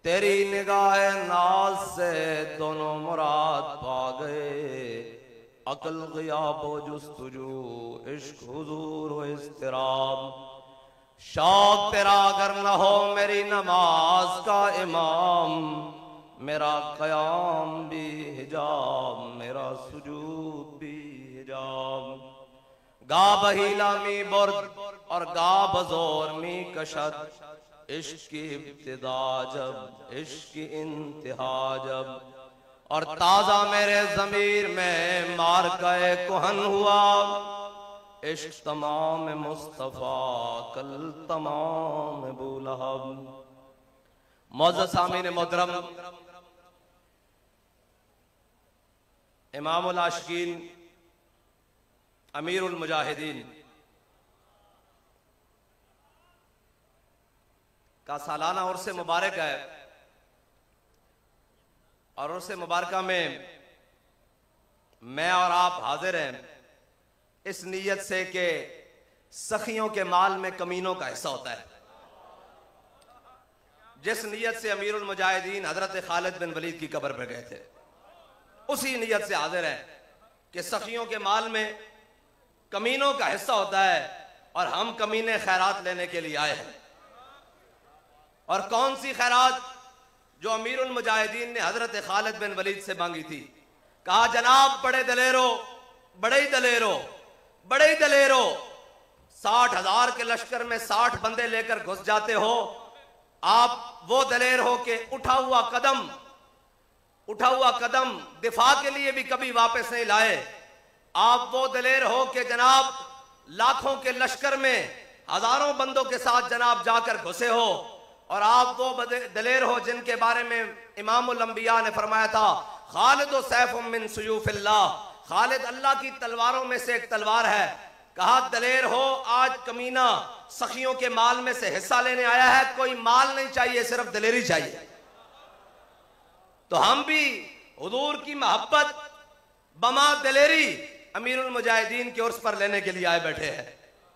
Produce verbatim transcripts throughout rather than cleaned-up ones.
तेरी निगाह नाज से दोनों मुराद पा गए। अकल ग़ियाब व जुस्तजू, इश्क हुजूर व इज़्तिराब। शौक तेरा अगर न हो मेरी नमाज का इमाम, मेरा क़याम भी हिजाब, मेरा सुजूद भी हिजाब। गा बहीला मी बुर्द और गा बज़ोर मी कशद, इश्क की इब्तिदा जब इश्क की इंतहा जब। और ताजा मेरे ज़मीर में मार गए कुहन हुआ, इश्क तमाम मुस्तफ़ा कल तमाम बुलहब। मौजूद सामीन मोहतरम, इमामुल आशिकीन, अमीरुल मुजाहिदीन का सालाना उर्स मुबारक है। और उर्स मुबारक में मैं और आप हाजिर हैं इस नीयत से कि सखियों के माल में कमीनों का हिस्सा होता है। जिस नीयत से अमीरुल मुजाहिदीन हजरत खालिद बिन वलीद की कब्र पर गए थे, उसी नीयत से हाजिर है कि सखियों के माल में कमीनों का हिस्सा होता है और हम कमीने खैरात लेने के लिए आए हैं। और कौन सी खैरात? जो अमीरुल मुजाहिदीन ने हजरत खालिद बिन वलीद से मांगी थी। कहा, जनाब बड़े दलेरो, बड़े ही दलेरो, बड़े ही दलेरो, साठ हजार के लश्कर में साठ बंदे लेकर घुस जाते हो। आप वो दलेर हो कि उठा हुआ कदम उठा हुआ कदम दिफा के लिए भी कभी वापस नहीं लाए। आप वो दलेर हो कि जनाब लाखों के लश्कर में हजारों बंदों के साथ जनाब जाकर घुसे हो। और आप वो दलेर हो जिनके बारे में इमामुल अंबिया ने फरमाया था, खालिद सैफुम मिन सुयूफिल्लाह, खालिद अल्लाह की तलवारों में से एक तलवार है। कहा, दलेर हो, आज कमीना सखियों के माल में से हिस्सा लेने आया है। कोई माल नहीं चाहिए, सिर्फ दलेरी चाहिए। तो हम भी हुजूर की मोहब्बत बमा दलेरी अमीरुल मुजाहिदीन के उर्स पर लेने के लिए आए बैठे हैं।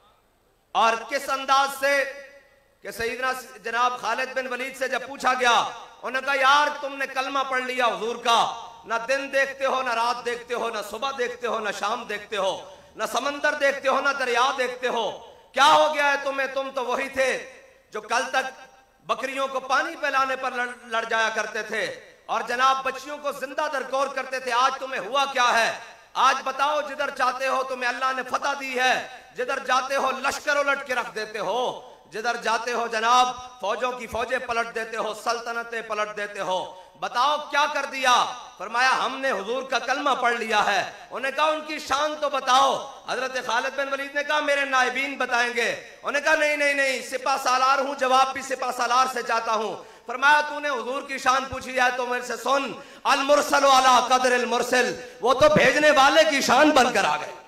और किस अंदाज से कि सईदना जनाब खालिद बिन वलीद से जब पूछा गया, उन्होंने कहा, यार तुमने कलमा पढ़ लिया हुजूर का, ना दिन देखते हो, ना रात देखते हो, ना सुबह देखते हो, ना शाम देखते हो, ना समंदर देखते हो, ना दरिया देखते हो, क्या हो गया है तुम्हें? तुम तो वही थे जो कल तक बकरियों को पानी पिलाने पर लड़, लड़ जाया करते थे और जनाब बच्चियों को जिंदा दरकोर करते थे। आज तुम्हें हुआ क्या है? आज बताओ, जिधर चाहते हो तुम्हें अल्लाह ने फतह दी है, जिधर जाते हो लश्कर उलट के रख देते हो, जिधर जाते हो जनाब फौजों की फौजें पलट देते हो, सल्तनतें पलट देते हो। बताओ क्या कर दिया? फरमाया, हमने हुजूर का कलमा पढ़ लिया है। उन्हें कहा, उनकी शान तो बताओ। हजरत खालिद बिन वलीद ने कहा, मेरे नायबीन बताएंगे। उन्हें कहा, नहीं नहीं नहीं, सिपा सालार हूं, जवाब भी सिपा सालार से चाहता हूं। फरमाया, तूने हुजूर की शान पूछी है तो मेरे से सुन, अल मुरसल अला कदर अल मुरसल, वो तो भेजने वाले की शान बनकर आ गए,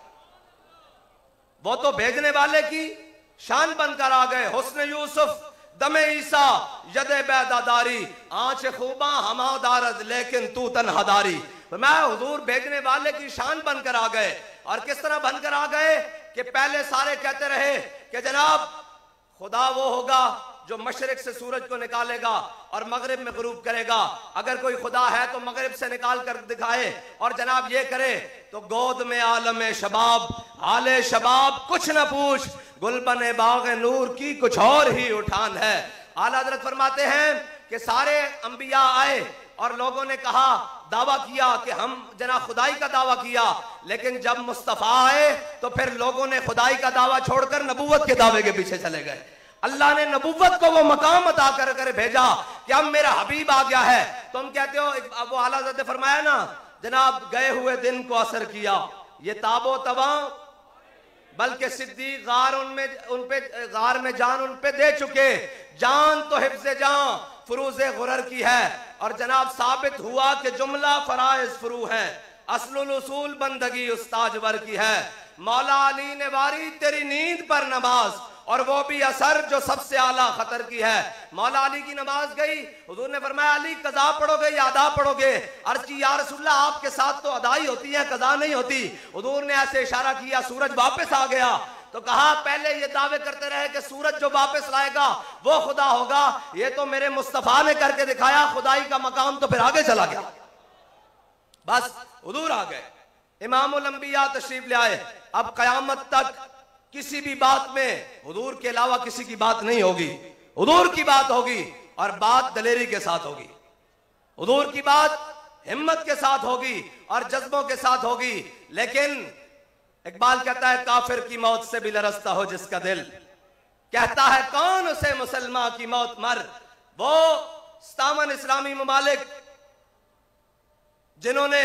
वो तो भेजने वाले की शान बनकर आ गए। हुस्न यूसुफ दमे ईसा यदे बैदादारी, आंच खूबा हमादारद लेकिन तू तन्हादारी। मैं हुजूर भेजने वाले की शान बनकर आ गए। और किस तरह बनकर आ गए कि पहले सारे कहते रहे कि जनाब खुदा वो होगा जो मशरिक से सूरज को निकालेगा और मगरिब में गुरूब करेगा। अगर कोई खुदा है तो मगरिब से निकाल कर दिखाए और जनाब ये करे तो गोद में आलम शबाब, आले शबाब कुछ न पूछ, गुलबन बाग नूर की कुछ और ही उठान है। आला हजरत फरमाते हैं कि सारे अंबिया आए और लोगों ने कहा, दावा किया कि हम जना खुदाई का दावा किया, लेकिन जब मुस्तफा आए तो फिर लोगों ने खुदाई का दावा छोड़कर नबूवत के दावे के पीछे चले गए। अल्लाह ने नबूवत को वो मकाम अता कर कर भेजा कि अब मेरा हबीब आ गया है। तुम कहते हो, अब वो आला हज़रत ने फरमाया ना, जनाब गए हुए दिन को असर किया, ये ताबो तबा बल्कि सिद्दीक गार उनमें उन पे गार में जान उन पे दे चुके। जान तो हिफ्ज़े जान फुरूज़े गुरर की है। और जनाब साबित हुआ कि जुमला फराइज फुरू है, असलुल उसूल बंदगी उस्ताजवर की है। मौला अली ने वारी तेरी नींद पर नमाज, और वो भी असर जो सबसे आला खतर की है। मौला अली की नमाज गई, हुजूर ने फरमाया, अली कज़ा पढ़ोगे या अदा पढ़ोगे? अर्ज़ की, या रसूलल्लाह आपके साथ तो अदाई होती है, कज़ा नहीं होती। हुजूर ने ऐसे इशारा किया, सूरज वापस आ गया तो कहा पहले ये दावे करते रहे कि सूरज जो वापस लाएगा वो खुदा होगा, ये तो मेरे मुस्तफा ने करके दिखाया, खुदाई का मकाम तो फिर आगे चला गया। बस हुजूर आ गए, इमामुल अंबिया तशरीफ ले आए। अब कयामत तक किसी भी बात में हुजूर के अलावा किसी की बात नहीं होगी, हुजूर की बात होगी और बात दलेरी के साथ होगी। हुजूर की बात हिम्मत के साथ होगी और जज्बों के साथ होगी। लेकिन इकबाल कहता है काफिर की मौत से भी लरसता हो जिसका दिल, कहता है कौन उसे मुसलमान की मौत मर। वो सतावन इस्लामी ममालिक जिन्होंने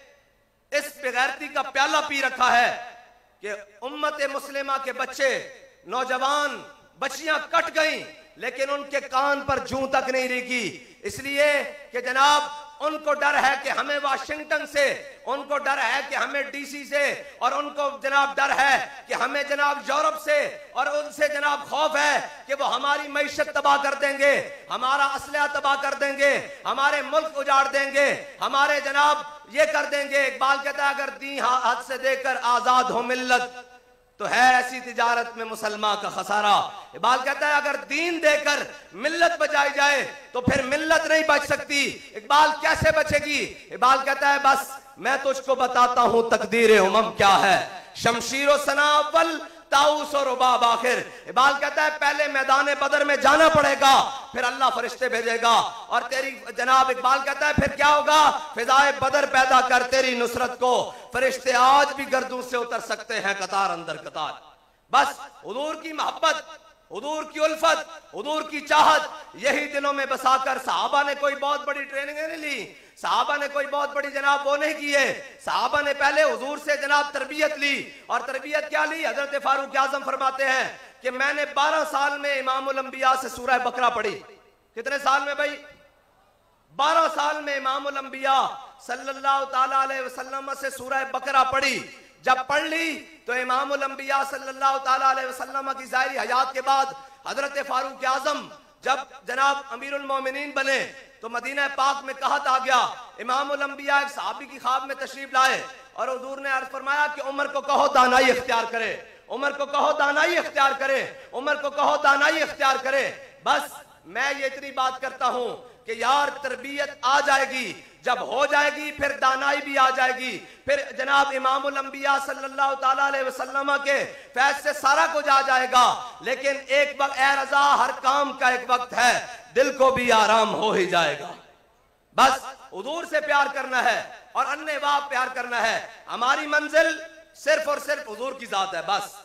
इस बेगैरती का प्याला पी रखा है कि उम्मत मुस्लिमा के बच्चे, नौजवान, बच्चियां कट गईं लेकिन उनके कान पर जूं तक नहीं रेगी, इसलिए कि जनाब उनको डर है कि हमें वाशिंगटन से, उनको डर है कि हमें डीसी से, और उनको जनाब डर है कि हमें जनाब यूरोप से, और उनसे जनाब खौफ है कि वो हमारी मईशत तबाह कर देंगे, हमारा असलहा तबाह कर देंगे, हमारे मुल्क उजाड़ देंगे, हमारे जनाब ये कर देंगे। इकबाल कहता है अगर दी हाथ से देकर आजाद हो मिल्लत तो है ऐसी तिजारत में मुसलमान का खसारा। इकबाल कहता है अगर दीन देकर मिल्लत बचाई जाए तो फिर मिल्लत नहीं बच सकती। इकबाल कैसे बचेगी? इकबाल कहता है बस मैं तुझको बताता हूं तकदीर उमम क्या है, शमशीर सना अव्वल ताऊस और रुबाब आखिर। इकबाल कहता है पहले मैदान बदर में जाना पड़ेगा, फिर अल्लाह फरिश्ते भेजेगा और तेरी जनाब इकबाल कहता है फिर क्या होगा, फिजाए बदर पैदा कर तेरी नुसरत को, फरिश्ते आज भी गर्दों से उतर सकते हैं कतार अंदर कतार। बस हुजूर की मोहब्बत, हुजूर की उल्फत, हुजूर की चाहत यही दिलों में बसाकर सहाबा ने कोई बहुत बड़ी ट्रेनिंग नहीं ली, सहाबा ने कोई बहुत बड़ी जनाब वो नहीं किए। सहाबा ने पहले हुजूर से जनाब तरबियत ली, और तरबियत क्या ली? हजरत फारूक आजम फरमाते हैं कि मैंने बारह साल में इमामुल अंबिया से सूरह बकरा पढ़ी। कितने साल में भाई? बारह साल में इमामुल अंबिया सल्लल्लाहु ताला अलैहि वसल्लम से सूरह बकरा पढ़ी। जब पढ़ ली तो इमामुल अंबिया सल्लल्लाहु ताला अलैहि वसल्लम की ज़ाहिरी हयात के बाद हजरत फारूक आजम जब जनाब अमीरुल मोमिनीन बने तो मदीना पाक में कहत आ गया। इमामुल अंबिया एक सहाबी की ख्वाब में तशरीफ लाए और हुजूर ने अर्ज फरमाया कि उमर को कहो दानाई इख्तियार करे, उमर को कहो दानाई इख्तियार करे, उमर को कहो दानाई इख्तियार करे। बस मैं ये इतनी बात करता हूं कि यार तरबियत आ जाएगी, जब हो जाएगी फिर दानाई भी आ जाएगी, फिर जनाब इमामुल अंबिया सल्लल्लाहु ताला अलैहि वसल्लम के फैज से सारा कुछ आ जाएगा। लेकिन एक वक्त ए रजा हर काम का एक वक्त है, दिल को भी आराम हो ही जाएगा। बस हुजूर से प्यार करना है और अन्य बाप प्यार करना है। हमारी मंजिल सिर्फ और सिर्फ हुजूर की जात है बस।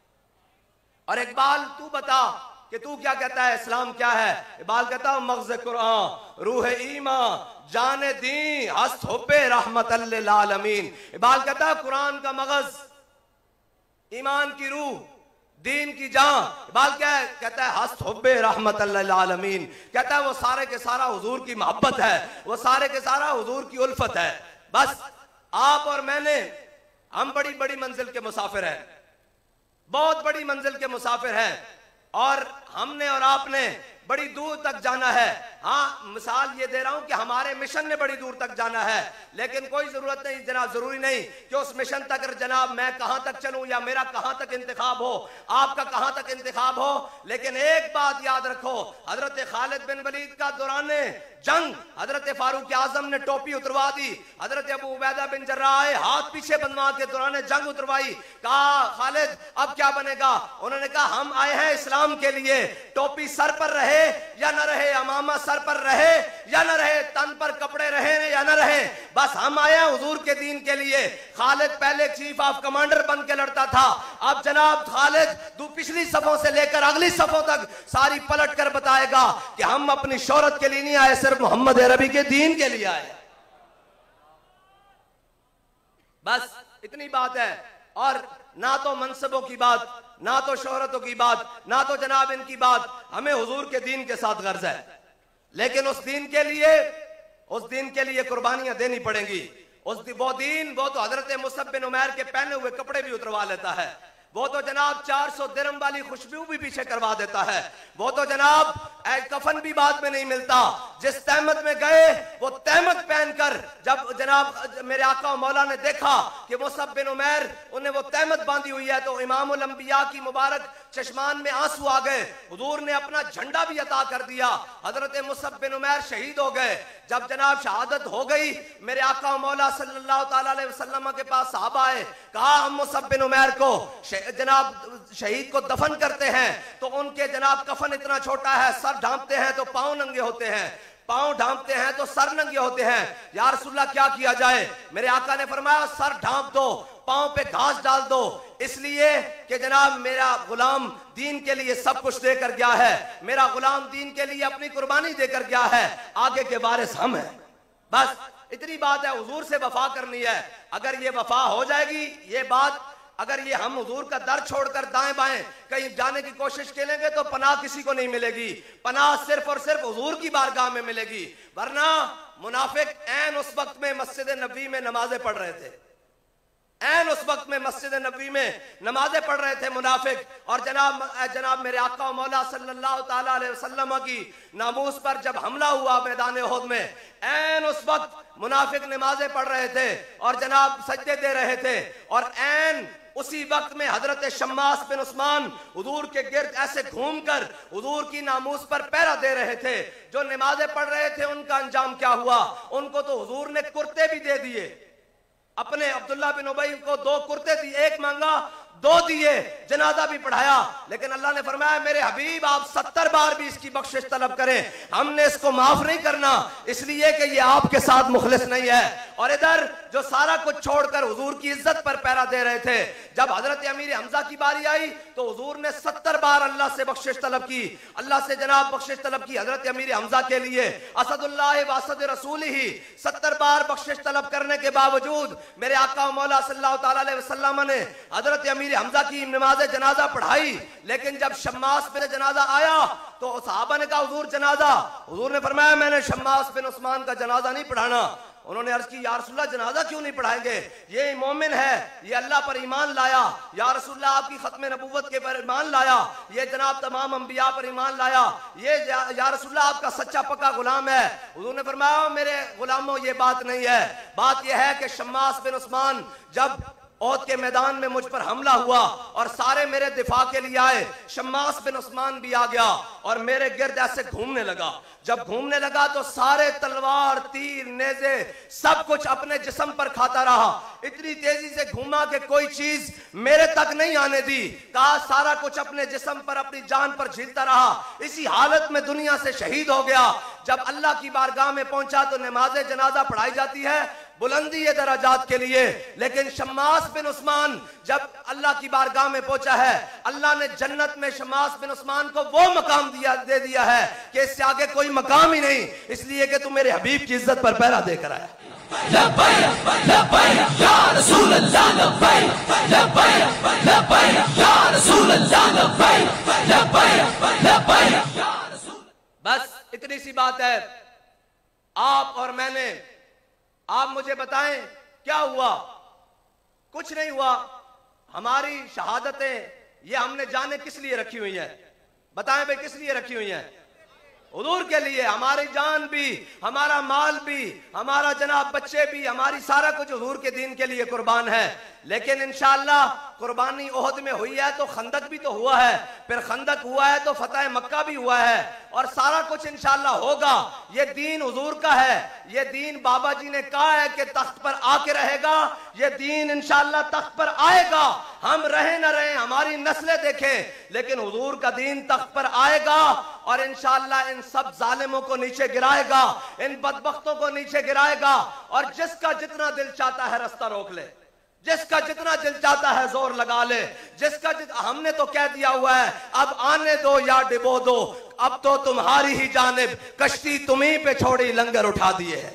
और इकबाल तू बता कि तू क्या कहता है, इस्लाम क्या है? इकबाल कहता हूं मग़ज़ कुरान रूह ईमान जाने दी हस्त हुब्बे रहमतल लिल आलमीन। इकबाल कहता है कुरान का मगज, ईमान की रूह, दीन की जान। इकबाल क्या है? कहता है हस्त हुब्बे रहमतल लिल आलमीन। कहता है वो सारे के सारा हुजूर की मोहब्बत है, वो सारे के सारा हुजूर की उल्फत है। बस आप और मैंने, हम बड़ी बड़ी मंजिल के मुसाफिर हैं, बहुत बड़ी मंजिल के मुसाफिर हैं, और हमने और आपने बड़ी दूर तक जाना है। हाँ, मिसाल ये दे रहा हूं कि हमारे मिशन ने बड़ी दूर तक जाना है, लेकिन कोई जरूरत नहीं जनाब, जरूरी नहीं कि उस मिशन तक जनाब मैं कहां तक चलूं या मेरा कहां तक इंतखाब हो, आपका कहां तक इंतखाब हो। लेकिन एक बात याद रखो, हजरत खालिद बिन वलीद का दौरान जंग हजरत फारूक आजम ने टोपी उतरवा दी, हजरत अबू उबैदा बिन जर्राह आए हाथ पीछे बनवा के दौरान जंग उतरवाई। कहा खालिद अब क्या बनेगा? उन्होंने कहा हम आए हैं इस्लाम के लिए, टोपी सर पर रहे या न रहे, अमामा सर पर रहे या न रहे, तन पर कपड़े रहे या न रहे, बस हम आए हैं हुजूर के दीन के लिए। खालिद पहले चीफ ऑफ कमांडर बन के लड़ता था, अब जनाब खालिद दो पिछली सफों से लेकर अगली सफों तक सारी पलट कर बताएगा कि हम अपनी शोहरत के लिए नहीं आए, सिर्फ मोहम्मद अरबी के दीन के लिए आए। बस इतनी बात है। और ना तो मनसबों की बात, ना तो शोहरतों की बात, ना तो जनाब इनकी बात, हमें हुजूर के दीन के साथ गर्ज है। लेकिन उस दीन के लिए, उस दीन के लिए कुर्बानियां देनी पड़ेंगी। उस वो दीन, वो तो हजरत मुसअब बिन उमैर के पहने हुए कपड़े भी उतरवा लेता है, वो तो जनाब चार सौ दिरहम वाली खुशबू भी पीछे करवा देता है। वो तो जनाब कफन भी बाद में नहीं मिलता। जिस तहमत में गए वो तहमत पहनकर जब जनाब मेरे आका मौला ने देखा कि मुसअब बिन उमैर उन्हें वो तहमत बांधी हुई है, तो इमामुल अंबिया की मुबारक चश्मान में आंसू आ गए। हुजूर ने अपना झंडा भी अता कर दिया। हजरत मुसअब बिन उमैर शहीद हो गए। जब जनाब शहादत हो गई, मेरे आका मौला सल्लल्लाहु ताला अलैहि वसल्लम के पास साहबा आए, कहा हम मुसअब बिन उमैर को जनाब शहीद को दफन करते हैं तो उनके जनाब कफन इतना छोटा है, सर ढांपते हैं तो पांव नंगे होते हैं, पांव ढांपते हैं तो सर नंगे होते हैं। या रसूलल्लाह क्या किया जाए? मेरे आका ने फरमाया सर ढांप दो, पांव पे घास डाल दो, इसलिए कि जनाब मेरा गुलाम दीन के लिए सब कुछ देकर गया है, मेरा गुलाम दीन के लिए अपनी कुर्बानी देकर गया है, आगे के वारिस हम हैं। बस इतनी बात है, हुजूर से वफा करनी है। अगर ये वफा हो जाएगी, ये बात अगर ये हम हुजूर का दर छोड़कर दाएं बाएं कहीं जाने की कोशिश करेंगे तो पनाह किसी को नहीं मिलेगी। पनाह सिर्फ और सिर्फ हुजूर की बारगाह में मिलेगी। वरना मुनाफिक ऐन उस वक्त में मस्जिद नबी में नमाजें पढ़ रहे थे, ऐन उस वक्त में मस्जिद नबी में नमाजें पढ़ रहे थे मुनाफिक, और जनाब जनाब मेरे आका मौला सल्लल्लाहु ताला अलैहि वसल्लम की नामूस पर जब हमला हुआ मैदान उहद में, ऐन उस वक्त मुनाफिक नमाजें पढ़ रहे थे और जनाब सजदे दे रहे थे, और ऐन उसी वक्त में हजरत शम्मास बिन उस्मान हुजूर के गिर्द ऐसे घूमकर हुजूर की नामूस पर पहरा दे रहे थे। जो नमाजें पढ़ रहे थे उनका अंजाम क्या हुआ? उनको तो हुजूर ने कुर्ते भी दे दिए। अपने अब्दुल्ला बिन उबई को दो कुर्ते दिए, एक मांगा दो दिए, जनाजा भी पढ़ाया। लेकिन अल्लाह ने फरमाया मेरे हबीब आप सत्तर बार भी इसकी बख्शिश तलब करें, हमने इसको माफ नहीं करना, इसलिए कि ये आपके साथ मुखलिस नहीं है। और इधर जो सारा कुछ छोड़कर हुजूर की इज्जत पर पहरा दे रहे थे, जब हजरत अमीर हमजा की बारी आई तो हुजूर ने सत्तर बार अल्लाह से बख्शिश तलब की, अल्लाह से जनाब बख्शिश तलब की हजरत अमीर हमजा के लिए। असदुल्लाह व असद रसूल ही सत्तर बार बख्शिश तलब करने के बावजूद मेरे आका मौला सल्लल्लाहु ताला अलैहि वसल्लम ने हजरत अमीर हमजा की नमाज जनाजा पढ़ाई। लेकिन जब शम्मास बिन जनाजा आया तो सहाबा ने कहा हुजूर जनाजा, हुजूर ने फरमाया मैंने शम्मास बिन उस्मान का जनाजा नहीं पढ़ाना। उन्होंने अर्ज की या रसूलल्लाह जनाजा क्यों नहीं पढ़ाएंगे? ये मोमिन है, ये अल्लाह पर ईमान लाया, या रसूलल्लाह आपकी खत्म नबूवत के पर ईमान लाया, ये जनाब तमाम अंबिया पर ईमान लाया, ये या रसूलल्लाह आपका सच्चा पक्का गुलाम है। हुजूर ने फरमाया मेरे गुलामों ये बात नहीं है, बात यह है कि शम्मास बिन उस्मान जब ओहद के मैदान में मुझ पर हमला हुआ और सारे मेरे दिफा के लिए आए, शम्मास बिन उस्मान भी आ गया और मेरे गिर्द ऐसे घूमने लगा। जब घूमने लगा तो सारे तलवार तीर नेज़े सब कुछ अपने जिस्म पर खाता रहा, इतनी तेजी से घूमा कि कोई चीज मेरे तक नहीं आने दी। कहा सारा कुछ अपने जिस्म पर अपनी जान पर झीलता रहा, इसी हालत में दुनिया से शहीद हो गया। जब अल्लाह की बारगाह में पहुंचा तो नमाज जनाजा पढ़ाई जाती है बुलंदी ये दराजात के लिए, लेकिन शम्मास बिन उस्मान जब अल्लाह की बारगाह में पहुंचा है, अल्लाह ने जन्नत में शम्मास बिन उस्मान को वो मकाम दिया दे दिया है कि इससे आगे कोई मकाम ही नहीं, इसलिए कि तू मेरे हबीब की इज्जत पर पहरा देकर आया। बस इतनी सी बात है। आप और मैंने, आप मुझे बताएं क्या हुआ? कुछ नहीं हुआ। हमारी शहादतें ये हमने जाने किस लिए रखी हुई हैं? बताएं भाई किस लिए रखी हुई हैं? हुजूर के लिए। हमारी जान भी, हमारा माल भी, हमारा जनाब बच्चे भी, हमारी सारा कुछ हुजूर के दीन के लिए कुर्बान है। लेकिन इंशाअल्लाह कुर्बानी ओहद में हुई है तो खंदक भी तो हुआ है, फिर खंदक हुआ है तो फतह मक्का भी हुआ है, और सारा कुछ इंशाअल्लाह होगा। ये दीन हुजूर का है, ये दीन बाबा जी ने कहा है कि तख्त पर आके रहेगा, ये दीन इंशाअल्लाह तख्त पर आएगा। हम रहे न रहे, हमारी नस्लें देखें, लेकिन हुजूर का दीन तख्त पर आएगा और इंशाअल्लाह इन सब जालिमों को नीचे गिराएगा, इन बदबख्तों को नीचे गिराएगा। और जिसका जितना दिल चाहता है रास्ता रोक ले, जिसका जितना दिल चाहता है जोर लगा ले, जिसका जित... हमने तो कह दिया हुआ है अब आने दो या डिबो दो, अब तो तुम्हारी ही जानिब कश्ती तुम्ही पे छोड़ी लंगर उठा दिए है।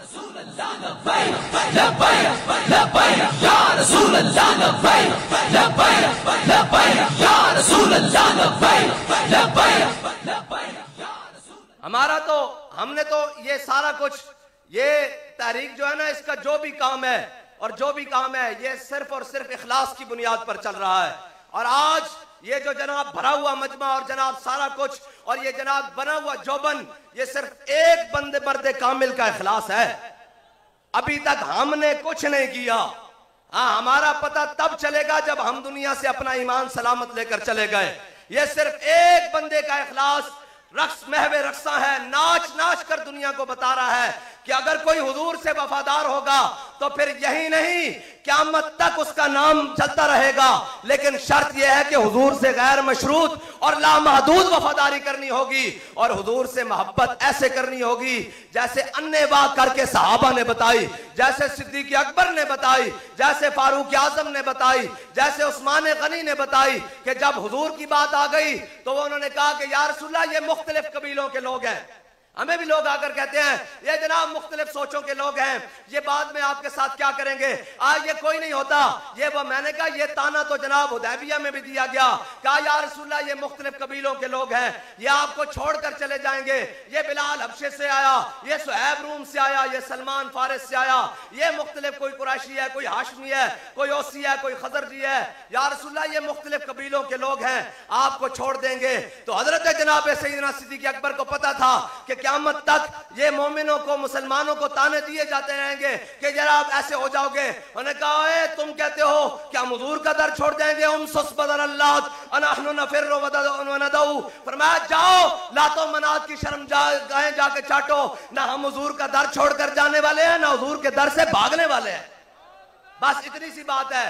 हमारा तो, हमने तो ये सारा कुछ, ये तहरीक जो है ना, इसका जो भी काम है और जो भी काम है ये सिर्फ और सिर्फ इखलास की बुनियाद पर चल रहा है। और आज ये जो जनाब भरा हुआ मजमा और जनाब सारा कुछ और ये जनाब बना हुआ जोबन, ये सिर्फ एक बंदे मर्दे कामिल का इखलास है। अभी तक हमने कुछ नहीं किया। हाँ, हमारा पता तब चलेगा जब हम दुनिया से अपना ईमान सलामत लेकर चले गए। ये सिर्फ एक बंदे का इखलास रक्स महवे रक्सा है, नाच नाच कर दुनिया को बता रहा है कि अगर कोई हुजूर से वफादार होगा तो फिर यही नहीं क़यामत तक उसका नाम चलता रहेगा। लेकिन शर्त यह है कि हुजूर से गैर मशरूत और लामहदूद वफादारी करनी होगी और हुजूर से मोहब्बत ऐसे करनी होगी जैसे अन्य वाह करके सहाबा ने बताई, जैसे सिद्दीक अकबर ने बताई, जैसे फारूक आजम ने बताई, जैसे उस्मान गनी ने बताई कि जब हुजूर की बात आ गई तो उन्होंने कहा कि या रसूलल्लाह ये मुख्तलिफ कबीलों के लोग हैं। हमें भी लोग आकर कहते हैं ये जनाब मुख्तलिफ सोचों के लोग हैं, ये बाद में आपके साथ क्या करेंगे, आज ये कोई नहीं होता ये वो। मैंने कहा ये ताना तो जनाब हुदैबिया में भी दिया गया, कहा या रसूलल्लाह ये मुख्तलिफ कबीलों के लोग हैं, ये आपको छोड़कर चले जाएंगे। ये बिलाल हबशे से आया, ये सुहैब रूम से आया, ये सलमान फारिस से आया, ये मुख्तलिफ कोई कुरैशी है, कोई हाशमी है, कोई ओसी है, कोई खजरजी है। या रसूलल्लाह ये मुख्तलिफ कबीलों के लोग हैं, आपको छोड़ देंगे। तो हजरत जनाब सैयदना सिद्दीक अकबर को पता था कि क़यामत तक ये मोमिनों को मुसलमानों को ताने दिए जाते रहेंगे कि जरा आप ऐसे हो जाओगे। उन्होंने कहा ए, तुम कहते हो कि हम हुजूर का दर छोड़ देंगे, हम सुस बदल अल्लाह अनहनु नफिरु वनदऊ, फरमाया जाओ लातो मनात की शर्म जा गाएं जाके चाटो, ना हम हुजूर का दर छोड़कर जाने वाले हैं ना हुजूर के दर से भागने वाले हैं। बस इतनी सी बात है,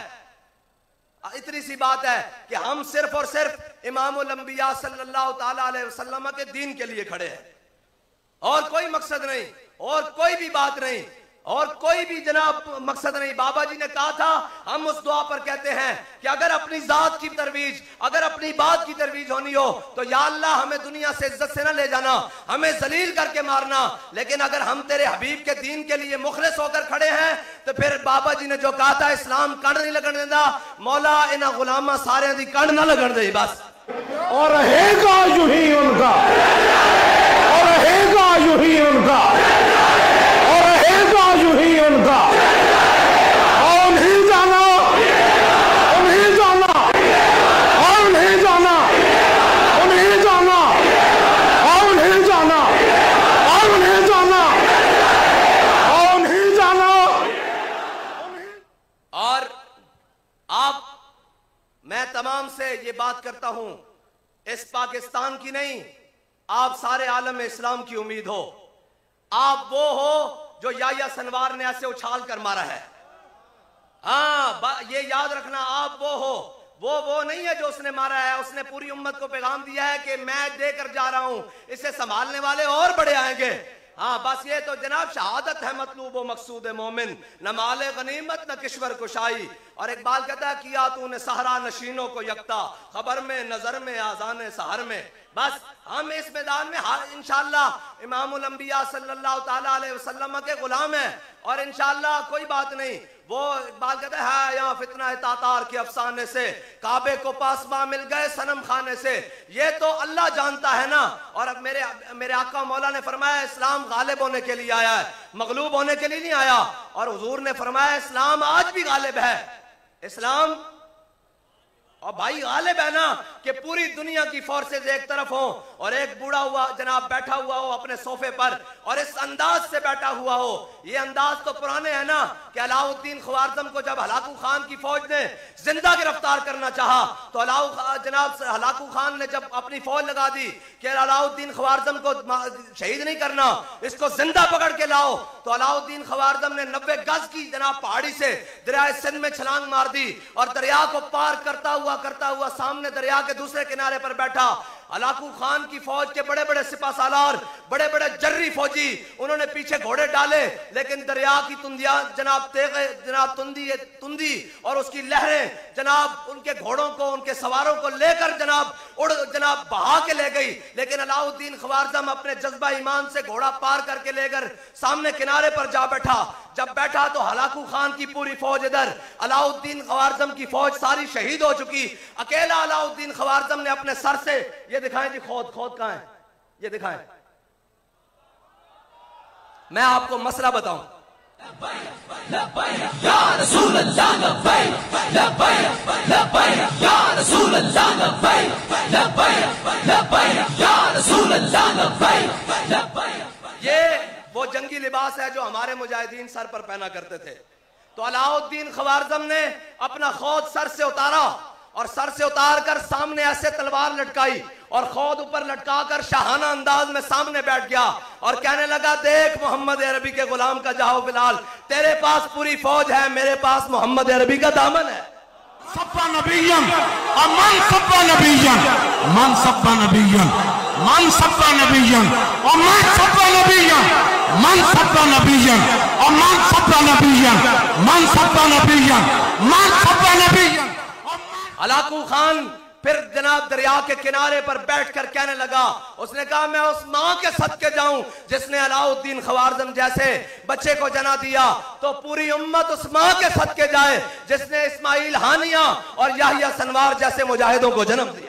इतनी सी बात है कि हम सिर्फ और सिर्फ इमामुल अंबिया सल्लल्लाहु ताला अलैहि वसल्लम के दीन के लिए खड़े हैं और कोई मकसद नहीं और कोई भी बात नहीं और कोई भी जनाब मकसद नहीं। बाबा जी ने कहा था, हम उस दुआ पर कहते हैं कि अगर अपनी जात की तरवीज, अगर अपनी बात की तरवीज होनी हो तो या अल्लाह हमें दुनिया से इज्जत से ना ले जाना, हमें जलील करके मारना, लेकिन अगर हम तेरे हबीब के दीन के लिए मुखलिस होकर खड़े हैं तो फिर बाबा जी ने जो कहा था इस्लाम कण नहीं लगन देता, मौला इन्ह गुलामा सारे दी कण ना लगन दे बस। और रहेगा यूं ही उनका, और रहेगा यूं ही उनका, और रहेगा यूं ही उनका। और नहीं जाना, उन्हें जाना, और नहीं जाना, उन्हें जाना, और नहीं जाना, और नहीं जाना, और नहीं जाना। और आप, मैं तमाम से ये बात करता हूं, इस पाकिस्तान की नहीं, आप सारे आलम इस्लाम की उम्मीद हो। आप वो हो जो याया सनवार ने ऐसे उछाल कर मारा है। हाँ, ये याद रखना, आप वो हो, वो वो नहीं है जो उसने मारा है। उसने पूरी उम्मत को पैगाम दिया है कि मैं देकर जा रहा हूं, इसे संभालने वाले और बड़े आएंगे। हाँ, बस ये तो जनाब शहादत है मतलूब व मकसूद मोमिन, न माले गनीमत न किश्वर कुशाई। और इकबाल कहता है किया तूने सहरा नशीनों को यकता, खबर में नजर में आजान सहर में। बस हम इस मैदान में इंशाअल्लाह इमामुल अंबिया सल्लल्लाहु ताला अलैहि वसल्लम के गुलाम हैं और इंशाअल्लाह कोई बात नहीं। वो इकबाल कहता है यहाँ फितना है तातार के अफसाने से, काबे को पासबा मिल गए सनम खाने से। ये तो अल्लाह जानता है ना। और अब मेरे मेरे आका मौला ने फरमाया इस्लाम गालिब होने के लिए आया है, मगलूब होने के लिए नहीं आया। और हुजूर ने फरमाया इस्लाम आज भी गालिब है। इस्लाम और भाई गालिब है ना कि पूरी दुनिया की फोर्सेज एक तरफ हो और एक बूढ़ा हुआ जनाब बैठा हुआ हो अपने सोफे पर और इस अंदाज से बैठा हुआ हो। ये अंदाज तो पुराने है ना कि अलाउद्दीन ख्वारज़म को जब हलाकू खान की फौज ने जिंदा गिरफ्तार करना चाहा तो अलाउ जनाब हलाकू खान ने जब अपनी फौज लगा दी कि अलाउद्दीन ख्वारज़म को शहीद नहीं करना, इसको जिंदा पकड़ के लाओ, तो अलाउद्दीन ख्वारज़म ने नब्बे गज की जनाब पहाड़ी से दरिया सिंध में छलांग मार दी और दरिया को पार करता हुआ करता हुआ सामने दरिया के दूसरे किनारे पर बैठा। हलाकू खान की फौज के बड़े बड़े सिपा सालार, बड़े बड़े जर्री फौजी, उन्होंने पीछे घोड़े डाले, लेकिन दरिया की तुंदिया जनाब तेगे जनाब तुंदी तुंदी और उसकी लहरें जनाब उनके घोड़ों को, उनके सवारों को लेकर जनाब उड़ जनाब बहा के ले गई। लेकिन अलाउद्दीन ख्वारज़म अपने जज्बा ईमान से घोड़ा पार करके लेकर सामने किनारे पर जा बैठा। जब बैठा तो हलाकू खान की पूरी फौज इधर, अलाउद्दीन ख्वारज़म की फौज सारी शहीद हो चुकी। अकेला अलाउद्दीन ख्वारज़म ने अपने सर से, ये दिखाएं जी, खोद खोद कहां है, ये दिखाएं, मैं आपको मसला बताऊं। ये वो जंगी लिबास है जो हमारे मुजाहिदीन सर पर पहना करते थे। तो अलाउद्दीन ख्वारिज़म ने अपना खौद सर से उतारा और सर से उतार कर सामने ऐसे तलवार लटकाई और खौद ऊपर लटका कर शाहाना अंदाज में सामने बैठ गया और कहने लगा, देख मोहम्मद अरबी के गुलाम का जाओ बिलाल, तेरे पास पूरी फौज है, मेरे पास मोहम्मद अरबी का दामन है। सब्बा नबिय्यन और मन सब्बा नबिय्यन, मन सब्बा नबिय्यन, मन सब्बा नबिय्यन और मन सब्बा नबिय्यन, मन सब्बा नबिय्यन और मन सब्बा नबिय्यन, मन सब्बा नबिय्यन, मन सब्बा नबिय्यन। हलाकू खान फिर जनाब दरिया के किनारे पर बैठकर कहने लगा, उसने कहा, मैं उस मां के सदके जाऊं जिसने अलाउद्दीन ख्वारिज़म जैसे बच्चे को जना दिया, तो पूरी उम्मत उस मां के सदके जाए जिसने इस्माइल हानिया और याहिया सनवार जैसे मुजाहिदों को जन्म दिया।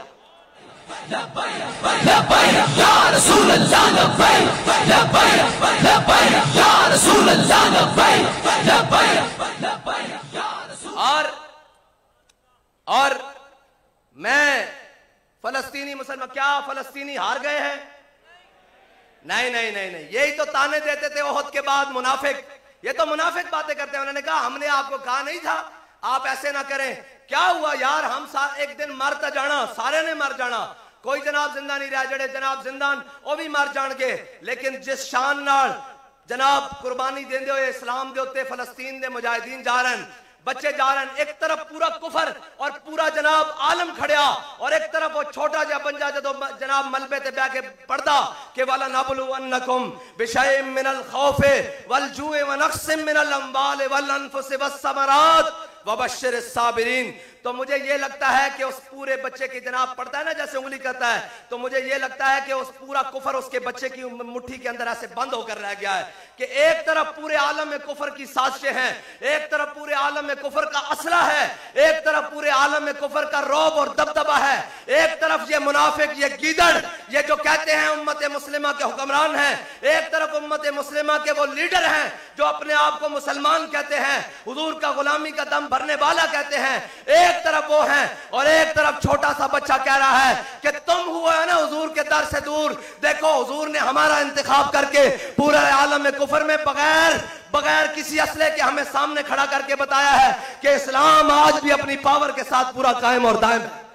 और और मैं फलस्तीनी मुसलमान, क्या फलस्तीनी हार गए हैं? नहीं नहीं नहीं नहीं, यही तो ताने देते थे ओहद के बाद मुनाफिक, ये तो मुनाफिक बातें करते हैं। उन्होंने कहा, हमने आपको कहा नहीं था आप ऐसे ना करें। क्या हुआ यार, हम एक दिन मर तो जाना, सारे ने मर जाना, कोई जनाब जिंदा नहीं रहा, जड़े जनाब जिंदान वो भी मर जाएंगे, लेकिन जिस शान नाल जनाब कुर्बानी देंदे हुए इस्लाम दे उत्ते फलस्तीन दे मुजाहिदीन जा रहे हैं, बच्चे जा रहे हैं, एक तरफ पूरा कुफर और पूरा जनाब आलम खड़िया और एक तरफ वो छोटा जा बंजा जो जनाब मलबे ते बैठ के पढ़दा कि वाला नबलुवन्नकुम बिशैइन मिनल खौफे वल जुए व नक्सिम मिनल अम्वाल वल अनफुसि वस समरात वबश्शिर साबिरीन। तो मुझे ये लगता है कि उस पूरे बच्चे की जनाब पढ़ता है ना जैसे उंगली करता है, तो मुझे ये लगता है कि उस पूरा कुफर उसके बच्चे की मुट्ठी के अंदर ऐसे बंद होकर रह गया है कि एक तरफ पूरे आलम में कुफर की साजिशें हैं, एक तरफ पूरे आलम में कुफर का असला है, एक तरफ पूरे आलम में कुफर का रौब और दबदबा है, एक तरफ ये मुनाफिक, ये गीदड़, ये जो कहते हैं उम्मत मुस्लिमा के हुक्मरान हैं, एक तरफ उम्मत मुस्लिमा के वो लीडर हैं जो अपने आप को मुसलमान कहते हैं, हुजूर का गुलामी का दम भरने वाला कहते हैं, एक तरफ वो हैं और एक तरफ छोटा सा बच्चा कह रहा है कि तुम हुए है ना हुजूर के दर से दूर, देखो हुजूर ने हमारा इंतखाब करके पूरे आलम में कुफर में बगैर बगैर किसी असले के हमें सामने खड़ा करके बताया है कि इस्लाम आज भी अपनी पावर के साथ पूरा कायम और दायम है।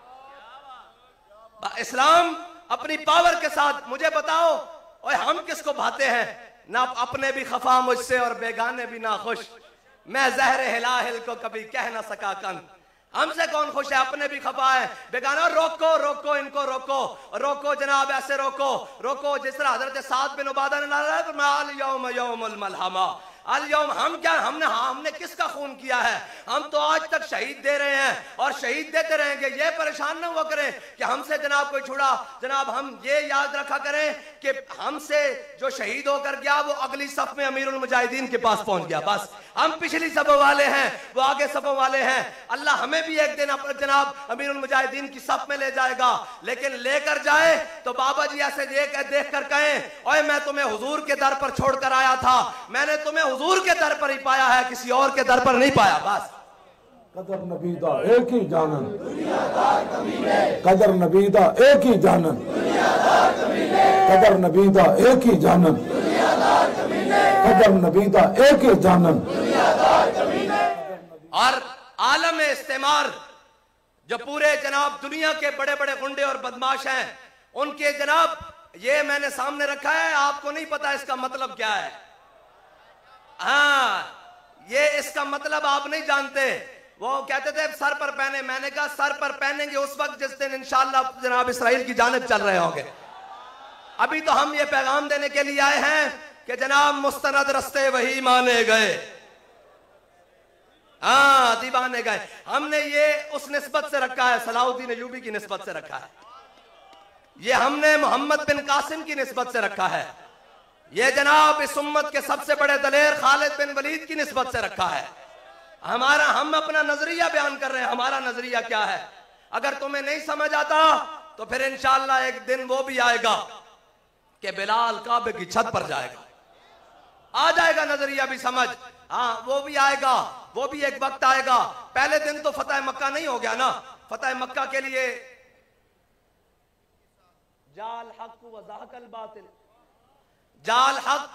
इस्लाम अपनी पावर के साथ, मुझे बताओ और हम किसको भाते हैं? ना अपने भी खफा मुझसे और बेगाने भी ना खुश, मैं जहर हिलाहिल को कभी कह ना सका कन। हमसे कौन खुश है? अपने भी खफा है, बेगाना। रोको रोको इनको, रोको रोको जनाब, ऐसे रोको रोको जिस तरह हजरत साद बिन उबादा ने नारा अल यौम यौमुल मलहमा, अल यौम, हम क्या, हमने हाँ हमने किसका खून किया है? हम तो आज तक शहीद दे रहे हैं और शहीद देते रहेंगे। ये परेशान ना हुआ करें कि हमसे जनाब कोई छुड़ा, जनाब हम ये याद रखा करें कि हमसे जो शहीद होकर गया वो अगली सफ में अमीरुल मुजाहिदीन के पास पहुंच गया। बस हम पिछली सफों वाले हैं, वो आगे सफों वाले हैं। अल्लाह हमें भी एक दिन जनाब अमीरुल मुजाहिदीन की सफ में ले जाएगा, लेकिन लेकर जाए तो बाबा जी ऐसे देख देख कर कहें, ओए मैं तुम्हें हुजूर के दर पर छोड़कर आया था, मैंने तुम्हें हुजूर के दर पर ही पाया है, किसी और के दर पर नहीं पाया। बस कदर नबीदा एक ही जानन, कदर नबीदा एक ही जानन, कदर नबीदा एक ही जानन, कदर नबीदा एक ही जानन। और आलम इस्तेमार जो पूरे जनाब दुनिया के बड़े बड़े गुंडे और बदमाश हैं, उनके जनाब ये मैंने सामने रखा है, आपको नहीं पता इसका मतलब क्या है। हाँ, ये इसका मतलब आप नहीं जानते। वो कहते थे सर पर पहने, मैंने कहा सर पर पहनेंगे उस वक्त जिस दिन इंशाअल्लाह जनाब इसराइल की जानिब चल रहे होंगे। अभी तो हम ये पैगाम देने के लिए आए हैं कि जनाब मुस्तनद रस्ते वही माने गए, हाँ दीवाने गए। हमने ये उस निस्बत से रखा है, सलाहुद्दीन अय्यूबी की निस्बत से रखा है, ये हमने मोहम्मद बिन कासिम की निस्बत से रखा है, ये जनाब इस उम्मत के सबसे बड़े दलेर खालिद बिन वलीद की निस्बत से रखा है। हमारा हम अपना नजरिया बयान कर रहे हैं, हमारा नजरिया क्या है। अगर तुम्हें नहीं समझ आता तो फिर इंशाअल्लाह एक दिन वो भी आएगा कि बिलाल काबे की छत पर जाएगा। आ जाएगा नजरिया भी समझ। हाँ वो भी आएगा, वो भी एक वक्त आएगा। पहले दिन तो फतेह मक्का नहीं हो गया ना। फतेह मक्का के लिए जाल हक वज़ाहकल बातिल, जाल हक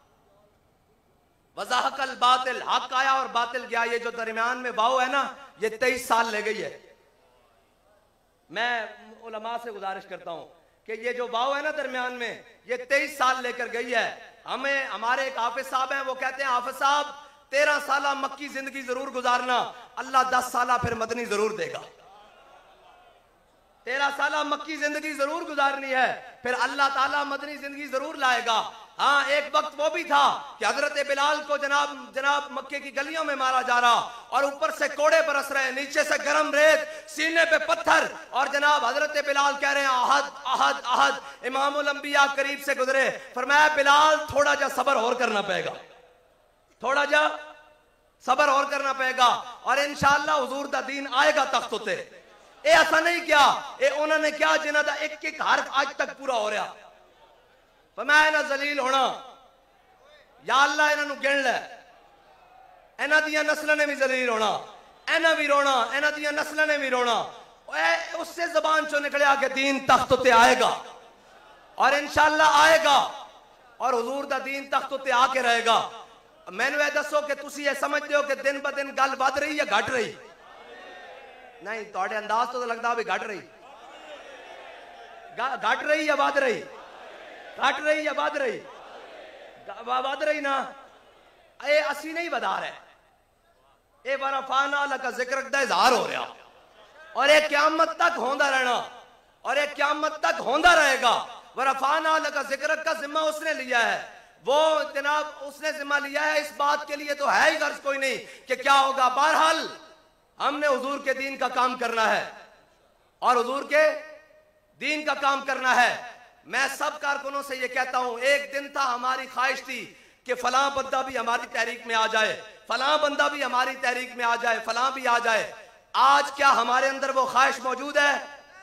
वज़ाहकल बातिल, हक आया और बातिल गया। ये जो दरमियान में वाव है ना, ये तेईस साल ले गई है। मैं उलमा से गुजारिश करता हूं कि ये जो वाव है ना दरमियान में, ये तेईस साल लेकर गई है। हमें हमारे एक हाफिज साहब हैं, वो कहते हैं हाफिज साहब तेरह साल मक्की जिंदगी जरूर गुजारना, अल्लाह दस साल फिर मदनी जरूर देगा। तेरह साल मक्की जिंदगी जरूर गुजारनी है, फिर अल्लाह ताला मदनी जिंदगी जरूर लाएगा। हाँ एक वक्त वो भी था कि हजरत बिलाल को जनाब जनाब मक्के की गलियों में मारा जा रहा, और ऊपर से कोड़े बरस रहे, नीचे से गर्म रेत, सीने पे पत्थर, और जनाब हजरत बिलाल कह रहे हैं अहद अहद अहद। इमामुल अंबिया करीब से गुजरे, फरमाया बिलाल थोड़ा जा सब्र और करना पड़ेगा, थोड़ा जा सब्र और करना पड़ेगा, और इंशाअल्लाह हुजूर दा दीन आएगा तख्त उते। ए ऐसा नहीं क्या ए उन्होंने क्या जिन्हां दा एक एक हरफ आज तक पूरा हो रहा। फरमाया ना जलील होना, या अल्लाह इन्हों गिन लै, इन्हां दियां नस्लां ने भी जलील होना, इन्हां भी रोना, इन्हां दियां नस्लां ने भी रोना। उससे जबान चो निकलिया कि दीन तख्त उत्ते आएगा, और इंशाअल्लाह आएगा, और हुजूर दा दीन तख्त उत्ते आके रहेगा। मैनू ये दसो कि तुसी ये समझते हो कि दिन ब दिन गल वध रही या घट रही? नहीं, तुहाडे अंदाज तो लगता भी घट रही, घट रही या वध रही? घट रही या वध रही? वध रही ना। ए असी नहीं बता रहे, ए वरफाना लका जिक्र दा इजहार हो रहा, और ये क़यामत तक होंदा रहना, और ये क़यामत तक होंदा रहेगा। वरफाना लका जिक्र का जिम्मा उसने लिया है, वो जनाब उसने जिम्मा लिया है। इस बात के लिए तो है ही गर्ज कोई नहीं कि क्या होगा। बहरहाल हमने हुजूर के दीन का काम करना है, और हुजूर के दीन का काम करना है। मैं सब कारकुनों से ये कहता हूं, एक दिन था हमारी ख्वाहिश थी कि फलां बंदा भी हमारी तहरीक में आ जाए, फलां बंदा भी हमारी तहरीक में आ जाए, फलां भी आ जाए। आज क्या हमारे अंदर वो ख्वाहिश मौजूद है?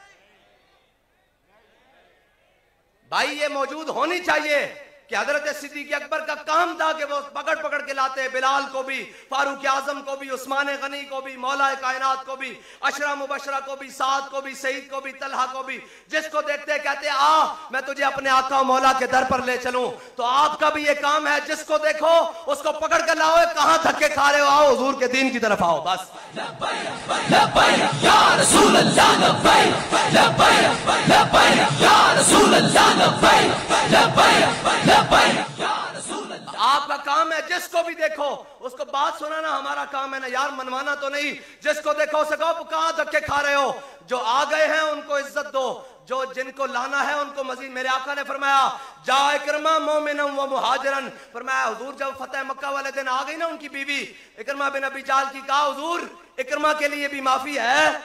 भाई ये मौजूद होनी चाहिए कि हजरत सिद्दीक अकबर का काम था कि वो पकड़ पकड़ के लाते बिलाल को भी, फारूक आजम को भी, उस्मान गनी को भी, मौला कायनात को भी, अशरा मुबशरा को भी, साद को भी, सईद को भी, तलहा को भी। जिसको देखते कहते आ मैं तुझे अपने आका मौला के दर पर ले चलूं। तो आपका भी ये काम है, जिसको देखो उसको पकड़ कर लाओ। कहां धक्के खा रहे हो, आओ हुजूर के दीन की तरफ आओ। बस आपका काम है, जिसको भी देखो उसको बात सुनाना हमारा काम है ना यार, मनवाना तो नहीं। जिसको देखो उसे कहो कहां धक्के खा रहे हो। जो आ गए हैं उनको इज्जत दो, जो जिनको लाना है उनको मजीद। मेरे आका ने फरमाया जा इकरमा मोमिनन व मुहाजिरन। फरमाया हुजूर जब फतेह मक्का वाले दिन आ गई ना उनकी बीवी इकरमा बिन अबी जाल की, कहा हुजूर इकरमा के लिए भी माफी है,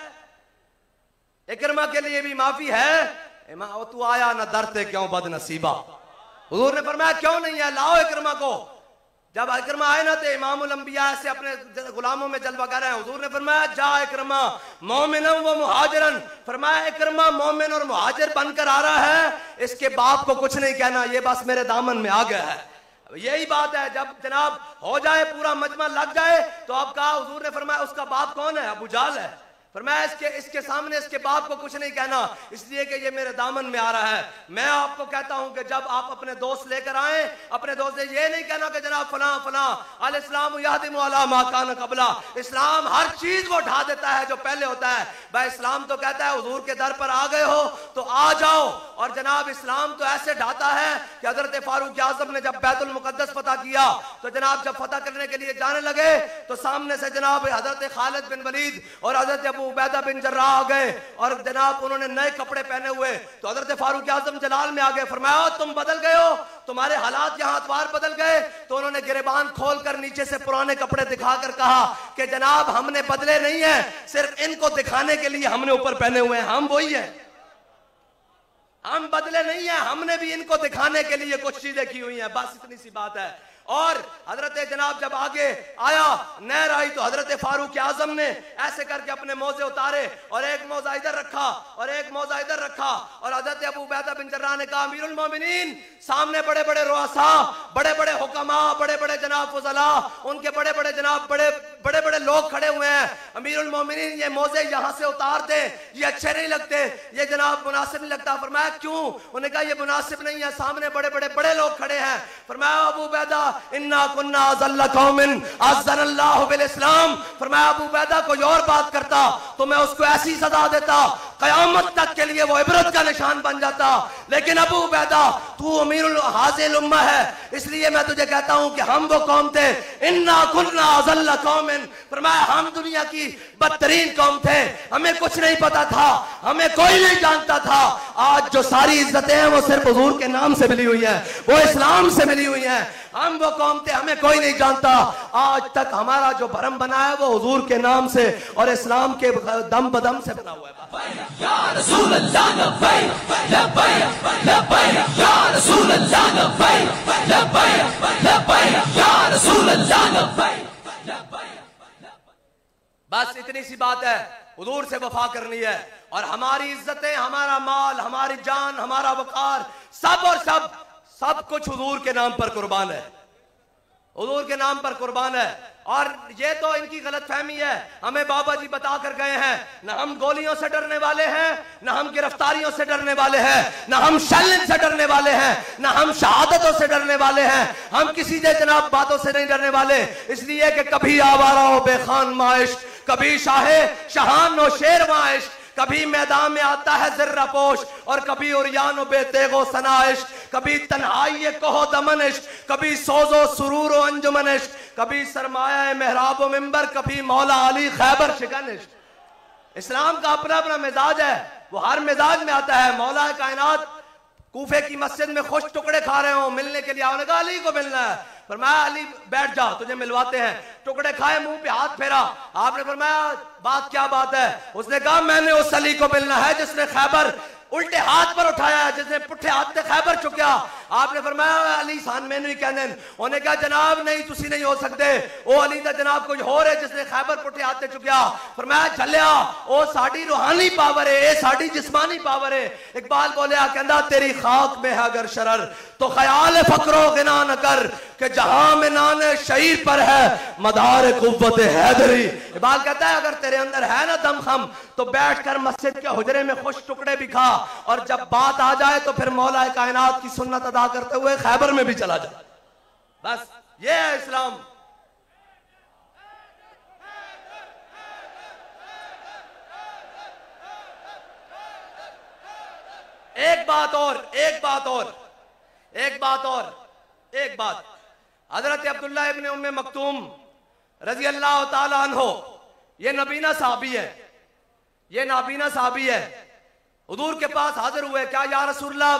इकरमा के लिए भी माफी है। तू आया ना डरते क्यों बदनसीबा। हुजूर ने फरमाया क्यों नहीं है, लाओ इकरमा को। जब इकरमा आए ना तो इमामुल अंबिया से अपने गुलामों में जलवा कर रहे हैं। हुजूर ने फरमाया जा इकरमा मोमिनन व मुहाजिरन। फरमाया इकरमा मोमिन और मुहाजिर बनकर आ रहा है, इसके बाप को कुछ नहीं कहना, ये बस मेरे दामन में आ गया है। यही बात है, जब जनाब हो जाए पूरा मजमा लग जाए तो आप कहा। हुजूर ने फरमाया उसका बाप कौन है? अबू जाल है। फरमाया इसके इसके सामने इसके बाप को कुछ नहीं कहना, इसलिए कि ये मेरे दामन में आ रहा है। मैं आपको कहता हूं कि जब आप अपने दोस्त लेकर आए, अपने दोस्त से ये नहीं कहना कि जनाब फलां फलां अल इस्लाम यादिमु अला मा कान कबला। इस्लाम हर चीज वो उठा देता है जो पहले होता है। भाई इस्लाम तो कहता है हुजूर के दर पर आ गए हो तो आ जाओ। और जनाब इस्लाम तो ऐसे ढाता है कि हजरत फारूक आजम ने जब बैतुल मुकद्दस फतह किया तो जनाब जब फतह करने के लिए जाने लगे तो सामने से जनाब हजरत खालिद बिन वलीद और हजरत अबू उबैदा बिन जर्राह आ गए, और जनाब उन्होंने नए कपड़े पहने हुए। तो हजरत फारूक आजम जलाल में आ गए। फरमाया तुम बदल गए हो, तुम्हारे हालात यहाँ अतवार बदल गए। तो उन्होंने गिरबान खोलकर नीचे से पुराने कपड़े दिखाकर कहा कि जनाब हमने बदले नहीं है, सिर्फ इनको दिखाने के लिए हमने ऊपर पहने हुए हैं, हम वही है, हम बदले नहीं है, हमने भी इनको दिखाने के लिए कुछ चीजें की हुई हैं, बस इतनी सी बात है। और हजरत जनाब जब आगे आया नहर आई तो हजरत फारूक आजम ने ऐसे करके अपने मोजे उतारे और एक मोजा इधर रखा और एक मोजा इधर रखा, और हजरत अबू उबैदा बिन जर्राह ने कहा अमीरुल मोमिनीन, सामने बड़े बड़े रुआसा बड़े बड़े हुक्म उलमा, बड़े बड़े जनाब फुजला, उनके बड़े बड़े जनाब बड़े बड़े बड़े लोग खड़े हुए हैं। अमीरुल मोमिनीन ये मोजे यहाँ से उतार दे, ये अच्छे नहीं लगते, ये जनाब मुनासिब नहीं लगता। फरमाया क्यों? उन्होंने कहा ये मुनासिब नहीं है, सामने बड़े बड़े बड़े लोग खड़े हैं। फरमाया अबू बैदा इन्ना कुन्ना अज़ल्ला कौमिन अज़्ज़नल्लाहु बिल इस्लाम। फरमाया अबू बैदा कोई और बात करता तो मैं उसको ऐसी सजा देता, कयामत तक के लिए वो इबरत का निशान बन जाता। लेकिन अबू बैदा तू अमीरुल हाज़िल उम्मा है, इसलिए मैं तुझे कहता हूं कि हम वो कौम थे, इन्ना कुन्ना अज़ल्ला कौमिन। फरमाया हम दुनिया की बदतरीन कौम थे, हमें कुछ नहीं पता था, हमें कोई नहीं जानता था। आज जो सारी इज्जतें हैं वो सिर्फ हुजूर के नाम से मिली हुई है, वो इस्लाम से मिली हुई है। हम वो कौम थे, हमें कोई नहीं जानता। आज तक हमारा जो भरम बना है वो हुजूर के नाम से और इस्लाम के दम बदम से बना हुआ है। या रसूल अल्लाह लब्बैक लब्बैक लब्बैक या रसूल अल्लाह लब्बैक लब्बैक लब्बैक या रसूल अल्लाह लब्बैक। बस इतनी सी बात है, हुजूर से वफा करनी है और हमारी इज्जतें, हमारा माल, हमारी जान, हमारा वकार, सब और सब सब कुछ हुजूर के नाम पर कुर्बान है, हुजूर के नाम पर कुर्बान है। और ये तो इनकी गलत फहमी है, हमें बाबा जी बता कर गए हैं, ना हम गोलियों से डरने वाले हैं, ना हम गिरफ्तारियों से डरने वाले हैं, ना हम शैलेंज से डरने वाले हैं, ना हम शहादतों से डरने वाले हैं। हम किसी से जनाब बातों से नहीं डरने वाले, इसलिए कि कभी आवारा हो बेखान माइश, कभी शाहे शहान व शेर माइश, कभी मैदान में आता है जिर्रा पोश और कभी उरियान बेतेगो सनाइश, कभी तन्हाई कहो दमनिश, कभी सोजो सुरूर अंजुमनिश, कभी सरमाया मेहराब मिंबर, कभी मौला अली खैबर शिकनिश। इस्लाम का अपना अपना मिजाज है, वो हर मिजाज में आता है। मौला कायनात कूफे की मस्जिद में खुश टुकड़े खा रहे हो, मिलने के लिए आओ, कहा अली को मिलना है। फरमाया अली बैठ जा, तुझे मिलवाते हैं। टुकड़े खाए, मुंह पे हाथ फेरा, आपने फरमाया बात क्या बात है? उसने कहा मैंने उस अली को मिलना है जिसने खैबर उल्टे हाथ पर उठाया, जिसने पुठे हाथ से खैबर चुकिया। आपने फरमाया अली सान मैंने कहने, उन्होंने कहा जनाब नहीं तुसी नहीं हो सकते, ओ अली दा जनाब कोई होर है जिसने खैबर पुठे हाथ से चुकिया। फरमाया चलिया ओ साडी रूहानी पावर है, ए साडी जिस्मानी पावर है। इकबाल बोलिया कहंदा तेरी खाक में है अगर शरर तो ख्याल फकरो गिना न कर, कि जहां में नाने शहीद पर है मदार कुव्वत हैदरी। इकबाल कहता है अगर तेरे अंदर है ना दमखम तो बैठकर मस्जिद के हुजरे में खुश टुकड़े भी खा, और जब बात आ जाए तो फिर मौला कायनात की सुन्नत अदा करते हुए खैबर में भी चला जाए। बस ये है इस्लाम। एक बात और एक बात और एक बात और एक बात हजरत अब्दुल्ला इब्ने उम्मे मक्तूम रजी अल्लाह ताला अन्हो, ये नबीना साहबी है, ये नाबीना साहबी है। हुजूर के पास हाजिर हुए, क्या या रसूलल्लाह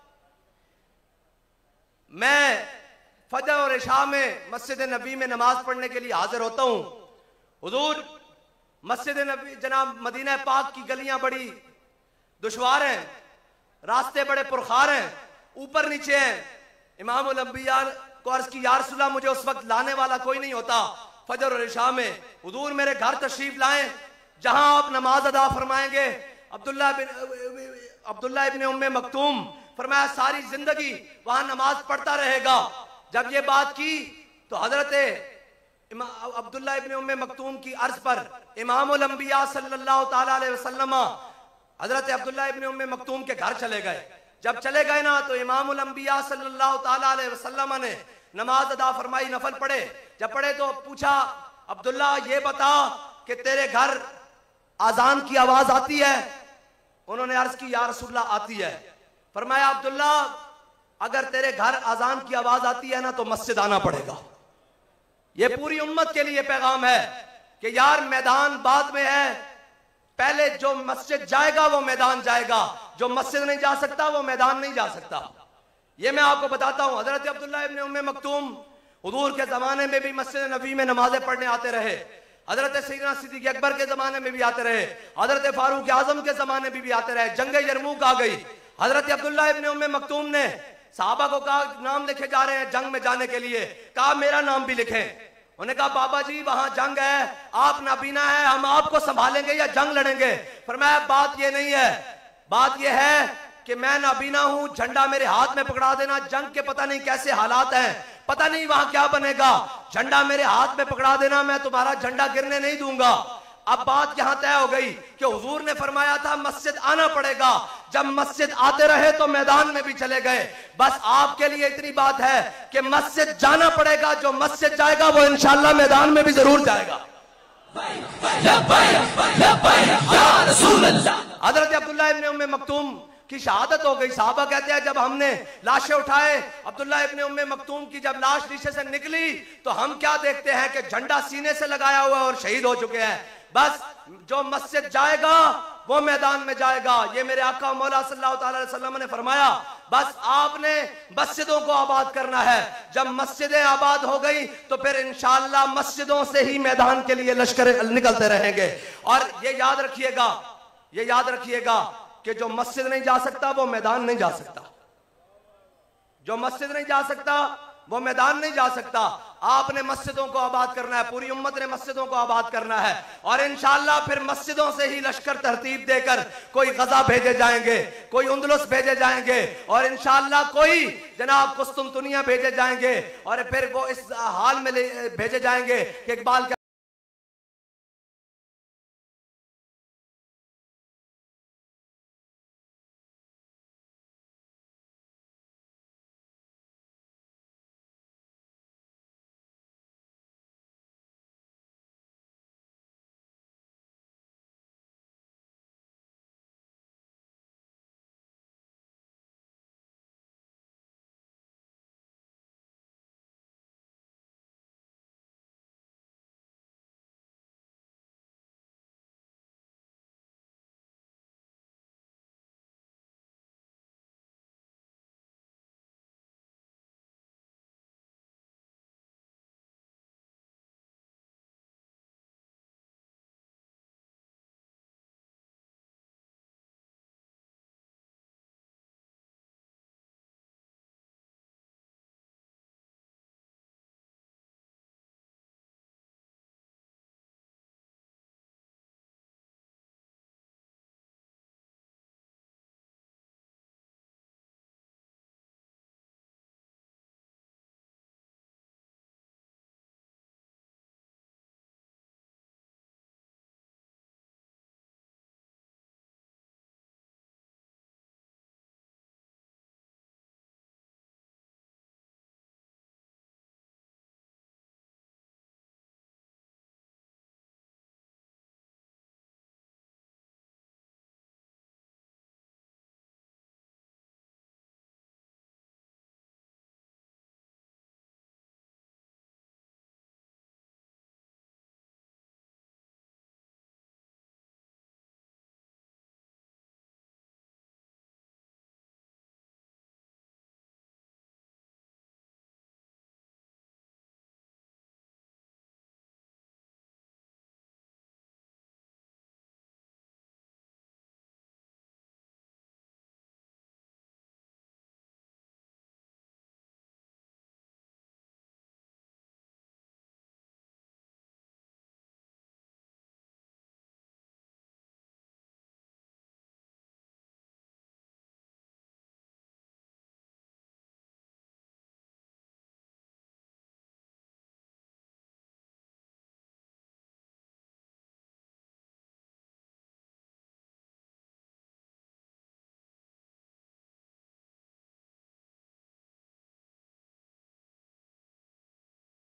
मैं फजर और इशा में मस्जिद नबी में नमाज पढ़ने के लिए हाजिर होता हूं। हुजूर मस्जिद नबी जनाब मदीना पाक की गलियां बड़ी दुश्वार हैं, रास्ते बड़े पुरखार हैं, ऊपर नीचे हैं। इमाम उल अंबिया को अर्ज की या रसूलल्लाह मुझे उस वक्त लाने वाला कोई नहीं होता फजर और इशा में, हुजूर मेरे घर तशरीफ लाएं जहां आप नमाज अदा फरमाएंगे। अब्दुल्ला बिन अब्दुल्ला इब्ने उम्मे मक्तूम फरमाया सारी जिंदगी वहां नमाज पढ़ता रहेगा। जब ये बात की तो हजरत अब्दुल्ला इब्ने उम्मे मक्तूम की अर्ज पर इमाम उल अंबिया सल्लल्लाहु ताला अलैहि वसल्लम हजरत अब्दुल्ला इब्ने उम्मे मक्तूम के घर चले गए। जब चले गए ना तो इमाम उल अंबिया सल्लल्लाहु ताला अलैहि वसल्लम ने नमाज अदा फरमाई, नफल पढ़े। जब पढ़े तो पूछा अब्दुल्ला ये बता कि तेरे घर आजान की आवाज आती है? उन्होंने अर्ज की या रसूलल्लाह आती है। फरमाया अब्दुल्ला अगर तेरे घर आजान की आवाज आती है ना तो मस्जिद आना पड़ेगा। ये पूरी उम्मत के लिए पैगाम है कि यार मैदान बाद में है, पहले जो मस्जिद जाएगा वो मैदान जाएगा, जो मस्जिद नहीं जा सकता वो मैदान नहीं जा सकता। ये मैं आपको बताता हूं। हजरत अब्दुल्ला इब्ने उम्मे मक्तूम हुजूर के जमाने में भी मस्जिद नबी में नमाजें पढ़ने आते रहे, हजरत सैयदना सिद्दीक अकबर के जमाने में भी आते रहे, हजरत फारूक आजम के जमाने में भी आते रहे। जंग यरमूक आ गई, हजरत अब्दुल्ला इब्ने उम्मे मक्तूम ने साहबा को कहा नाम लिखे जा रहे हैं जंग में जाने के लिए, कहा मेरा नाम भी लिखें। उन्होंने कहा बाबा जी वहां जंग है, आप नाबीना है, हम आपको संभालेंगे या जंग लड़ेंगे? फरमाया बात ये नहीं है, बात ये है कि मैं नाबीना हूं, झंडा मेरे हाथ में पकड़ा देना, जंग के पता नहीं कैसे हालात हैं, पता नहीं वहां क्या बनेगा। झंडा मेरे हाथ में पकड़ा देना, मैं तुम्हारा झंडा गिरने नहीं दूंगा। अब बात यहां तय हो गई कि हुजूर ने फरमाया था मस्जिद आना पड़ेगा। जब मस्जिद आते रहे तो मैदान में भी चले गए। बस आपके लिए इतनी बात है कि मस्जिद जाना पड़ेगा। जो मस्जिद जाएगा वो इंशाअल्लाह मैदान में भी जरूर जाएगा। हजरत अब्दुल्लाह इब्ने उम्मे मक्तूम की शहादत हो गई। साहबा कहते हैं जब हमने लाशें उठाए, अब्दुल्लाह इब्ने उम्मे मक्तूम की जब लाश नीचे से निकली तो हम क्या देखते हैं कि झंडा सीने से लगाया हुआ और शहीद हो चुके हैं। बस जो मस्जिद जाएगा वो मैदान में जाएगा। ये मेरे आका मौला सल्लल्लाहु अलैहि वसल्लम ने फरमाया। बस आपने मस्जिदों को आबाद करना है। जब मस्जिदें आबाद हो गई तो फिर इंशाअल्लाह मस्जिदों से ही मैदान के लिए लश्कर निकलते रहेंगे। और ये याद रखिएगा, ये याद रखिएगा कि जो मस्जिद नहीं जा सकता वो मैदान नहीं जा सकता। जो मस्जिद नहीं जा सकता वो मैदान नहीं जा सकता। आपने मस्जिदों को आबाद करना है, पूरी उम्मत ने मस्जिदों को आबाद करना है। और इंशाअल्लाह फिर मस्जिदों से ही लश्कर तरतीब देकर कोई गजा भेजे जाएंगे, कोई उंदलुस भेजे जाएंगे और इंशाअल्लाह कोई जनाब कुस्तुनतुनिया भेजे जाएंगे। और फिर वो इस हाल में भेजे जाएंगे कि इकबाल